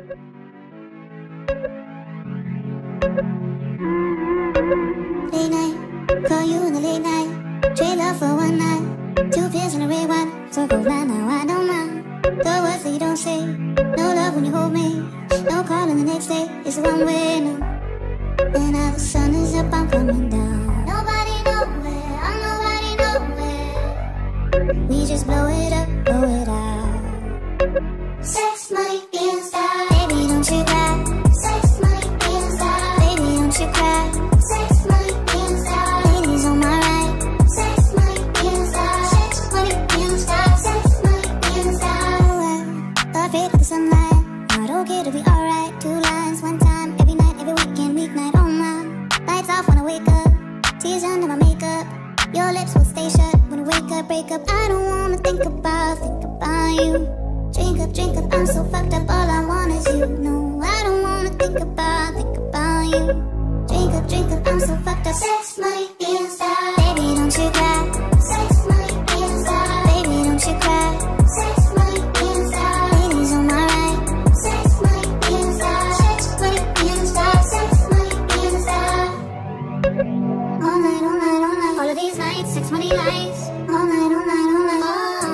Late night, call you in the late night. Trade love for one night. 2 pills and a red wine. So cold now, I don't mind. The words that you don't say. No love when you hold me. No calling the next day. It's a one way now. And now the sun is up, I'm coming down. Nobody nowhere, I'm nobody nowhere. We just blow it up, blow it out. Sex, money, being style. Baby, don't you cry. Sex, money, being style. Baby, don't you cry. Sex, money, being style. Ladies on my right. Sex, money, being style. Sex, money, being style. Sex, money, being style. Oh, well, afraid of the sunlight. Not okay to be alright. 2 lines, 1 time, every night, every weekend, weeknight. Oh my, lights off when I wake up. Tears under my makeup. Your lips will stay shut when I wake up, break up. I don't wanna think about you. Drink up, I'm so fucked up, all I want is you. No, I don't wanna think about you. Drink up, I'm so fucked up. Sex, money, being style. Baby, don't you cry. Sex, money, being style. Baby, don't you cry. Sex, money, being style. Ladies on my right. Sex, money, being style. Sex, money, being style. Sex, money, being style. All night, all night, all night. All of these nights, sex, money, lights. All night, all night, all night.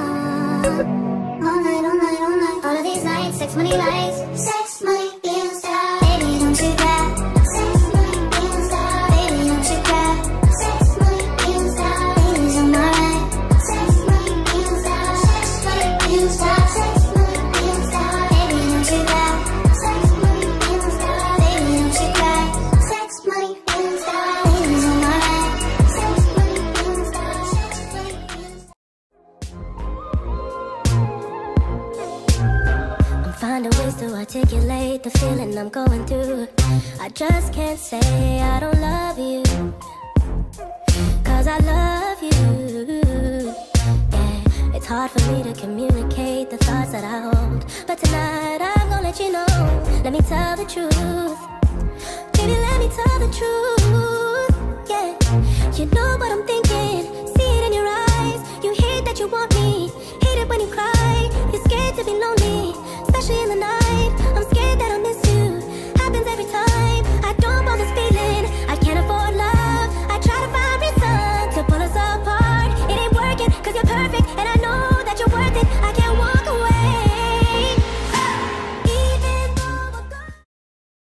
All night, all night, all night. All of these nights, sex, money, lights. Sex, money, being style. Baby, don't you cry. Sex, money, being style. Baby, don't you cry. Sex, money, being style. Ladies on my right. Sex, money, being style. Sex, money, being style. Sex, money, being style. Baby, don't you cry. Sex, money, being style. Baby, don't you cry. Sex, money, being style. Ladies on my right. Sex, money, being style. Sex, money, being style. Finding ways to articulate the feeling I'm going through. I just can't say I don't love you, 'cause I love you. Yeah, it's hard for me to communicate the thoughts that I hold, but tonight I'm gonna let you know. Let me tell the truth. Baby, let me tell the truth. Yeah, you know what I'm thinking.